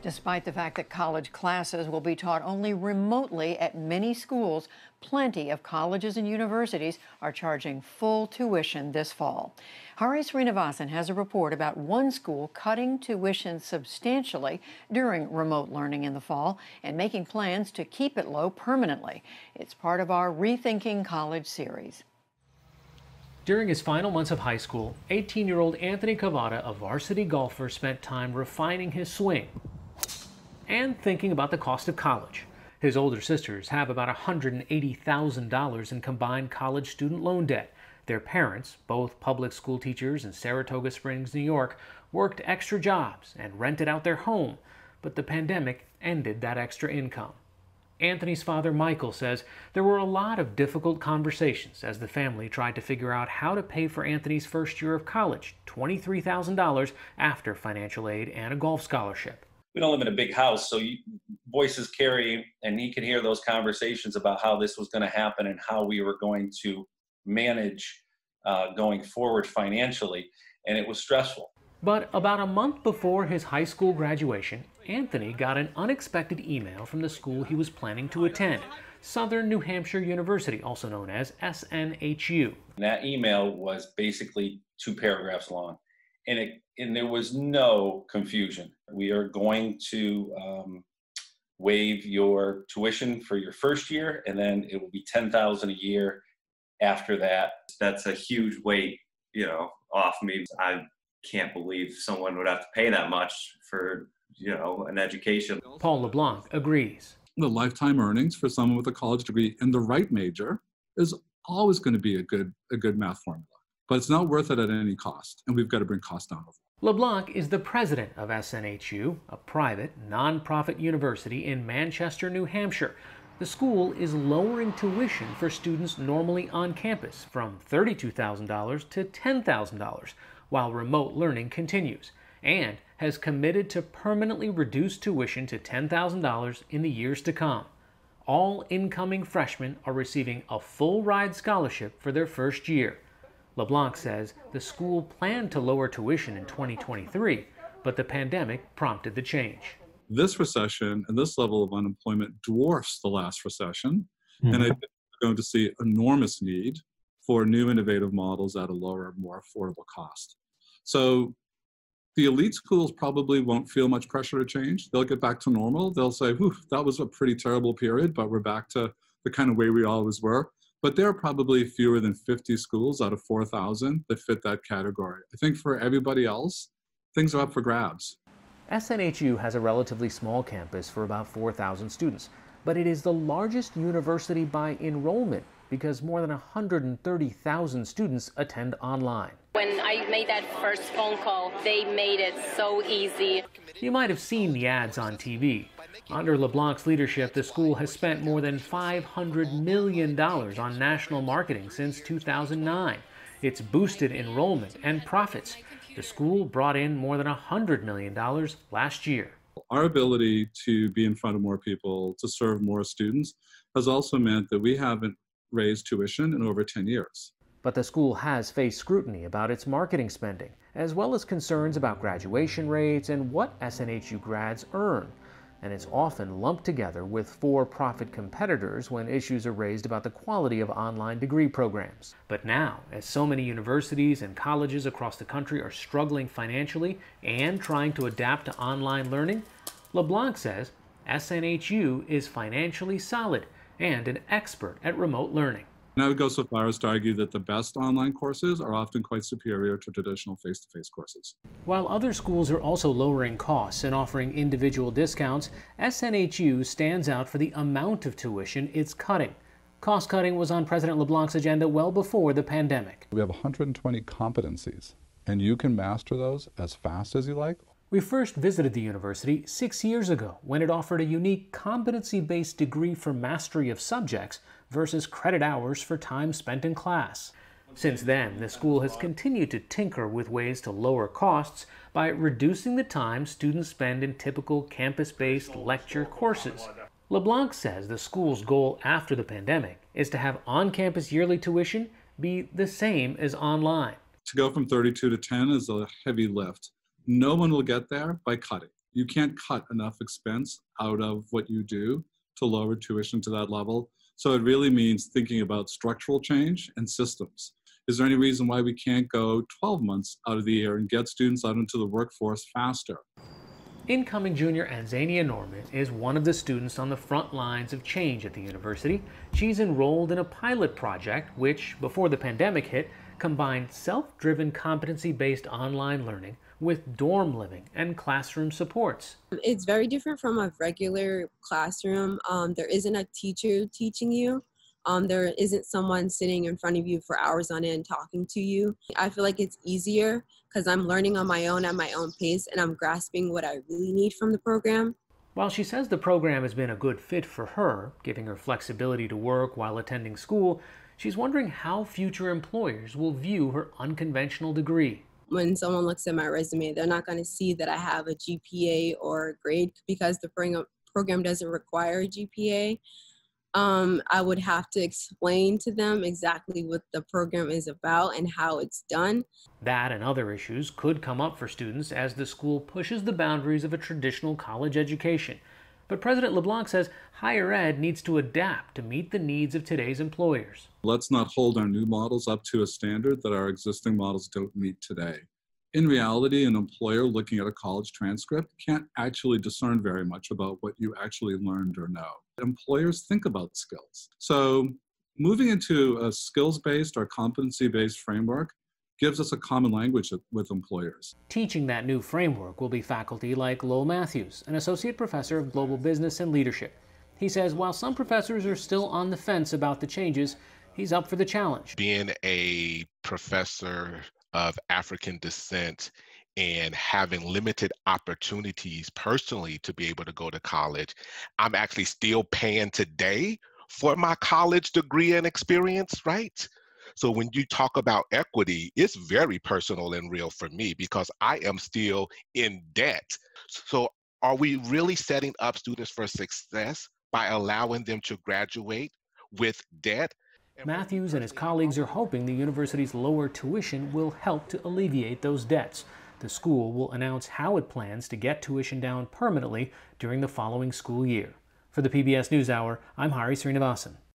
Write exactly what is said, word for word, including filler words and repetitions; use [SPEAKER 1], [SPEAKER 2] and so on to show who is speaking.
[SPEAKER 1] Despite the fact that college classes will be taught only remotely at many schools, plenty of colleges and universities are charging full tuition this fall. Hari Sreenivasan has a report about one school cutting tuition substantially during remote learning in the fall and making plans to keep it low permanently. It's part of our Rethinking College series.
[SPEAKER 2] During his final months of high school, eighteen-year-old Anthony Cavada, a varsity golfer, spent time refining his swing and thinking about the cost of college. His older sisters have about one hundred eighty thousand dollars in combined college student loan debt. Their parents, both public school teachers in Saratoga Springs, New York, worked extra jobs and rented out their home, but the pandemic ended that extra income. Anthony's father, Michael, says there were a lot of difficult conversations as the family tried to figure out how to pay for Anthony's first year of college, twenty-three thousand dollars after financial aid and a golf scholarship.
[SPEAKER 3] We don't live in a big house, so you, voices carry, and he could hear those conversations about how this was going to happen and how we were going to manage uh, going forward financially, and it was stressful.
[SPEAKER 2] But about a month before his high school graduation, Anthony got an unexpected email from the school he was planning to attend, Southern New Hampshire University, also known as S N H U.
[SPEAKER 3] And that email was basically two paragraphs long, and it and there was no confusion. We are going to um, waive your tuition for your first year, and then it will be ten thousand dollars a year after that.
[SPEAKER 4] That's a huge weight, you know, off me. I can't believe someone would have to pay that much for, you know, an education.
[SPEAKER 2] Paul LeBlanc agrees.
[SPEAKER 5] The lifetime earnings for someone with a college degree in the right major is always going to be a good, a good math formula. But it's not worth it at any cost, and we've got to bring costs down.
[SPEAKER 2] LeBlanc is the president of S N H U, a private, nonprofit university in Manchester, New Hampshire. The school is lowering tuition for students normally on campus from thirty-two thousand dollars to ten thousand dollars, while remote learning continues, and has committed to permanently reduce tuition to ten thousand dollars in the years to come. All incoming freshmen are receiving a full ride scholarship for their first year. LeBlanc says the school planned to lower tuition in twenty twenty-three, but the pandemic prompted the change.
[SPEAKER 5] This recession and this level of unemployment dwarfs the last recession, mm-hmm. and I think we're going to see enormous need for new innovative models at a lower, more affordable cost. So the elite schools probably won't feel much pressure to change. They'll get back to normal. They'll say, whew, that was a pretty terrible period, but we're back to the kind of way we always were. But there are probably fewer than fifty schools out of four thousand that fit that category. I think for everybody else, things are up for grabs.
[SPEAKER 2] S N H U has a relatively small campus for about four thousand students, but it is the largest university by enrollment because more than one hundred thirty thousand students attend online.
[SPEAKER 6] When I made that first phone call, they made it so easy.
[SPEAKER 2] You might have seen the ads on T V. Under LeBlanc's leadership, the school has spent more than five hundred million dollars on national marketing since two thousand nine. It's boosted enrollment and profits. The school brought in more than one hundred million dollars last year.
[SPEAKER 5] Our ability to be in front of more people, to serve more students, has also meant that we haven't raised tuition in over ten years.
[SPEAKER 2] But the school has faced scrutiny about its marketing spending, as well as concerns about graduation rates and what S N H U grads earn. And it's often lumped together with for-profit competitors when issues are raised about the quality of online degree programs. But now, as so many universities and colleges across the country are struggling financially and trying to adapt to online learning, LeBlanc says S N H U is financially solid and an expert at remote learning.
[SPEAKER 5] And I would go so far as to argue that the best online courses are often quite superior to traditional face-to-face courses.
[SPEAKER 2] While other schools are also lowering costs and offering individual discounts, S N H U stands out for the amount of tuition it's cutting. Cost cutting was on President LeBlanc's agenda well before the pandemic.
[SPEAKER 7] We have one hundred twenty competencies, and you can master those as fast as you like.
[SPEAKER 2] We first visited the university six years ago when it offered a unique competency-based degree for mastery of subjects versus credit hours for time spent in class. Since then, the school has continued to tinker with ways to lower costs by reducing the time students spend in typical campus-based lecture courses. LeBlanc says the school's goal after the pandemic is to have on-campus yearly tuition be the same as online.
[SPEAKER 5] To go from thirty-two to ten is a heavy lift. No one will get there by cutting. You can't cut enough expense out of what you do to lower tuition to that level. So it really means thinking about structural change and systems. Is there any reason why we can't go twelve months out of the year and get students out into the workforce faster?
[SPEAKER 2] Incoming junior Anzania Norman is one of the students on the front lines of change at the university. She's enrolled in a pilot project which, before the pandemic hit, combined self-driven competency-based online learning with dorm living and classroom supports.
[SPEAKER 8] It's very different from a regular classroom. Um, there isn't a teacher teaching you. Um, there isn't someone sitting in front of you for hours on end talking to you. I feel like it's easier because I'm learning on my own at my own pace and I'm grasping what I really need from the program.
[SPEAKER 2] While she says the program has been a good fit for her, giving her flexibility to work while attending school, she's wondering how future employers will view her unconventional degree.
[SPEAKER 8] When someone looks at my resume, they're not going to see that I have a G P A or a grade because the program doesn't require a G P A. Um, I would have to explain to them exactly what the program is about and how it's done.
[SPEAKER 2] That and other issues could come up for students as the school pushes the boundaries of a traditional college education. But President LeBlanc says higher ed needs to adapt to meet the needs of today's employers.
[SPEAKER 5] Let's not hold our new models up to a standard that our existing models don't meet today. In reality, an employer looking at a college transcript can't actually discern very much about what you actually learned or know. Employers think about skills. So moving into a skills-based or competency-based framework gives us a common language with employers.
[SPEAKER 2] Teaching that new framework will be faculty like Lowell Matthews, an associate professor of global business and leadership. He says while some professors are still on the fence about the changes, he's up for the challenge.
[SPEAKER 9] Being a professor of African descent and having limited opportunities personally to be able to go to college, I'm actually still paying today for my college degree and experience, right? So when you talk about equity, it's very personal and real for me because I am still in debt. So are we really setting up students for success by allowing them to graduate with debt?
[SPEAKER 2] Matthews and his colleagues are hoping the university's lower tuition will help to alleviate those debts. The school will announce how it plans to get tuition down permanently during the following school year. For the P B S NewsHour, I'm Hari Sreenivasan.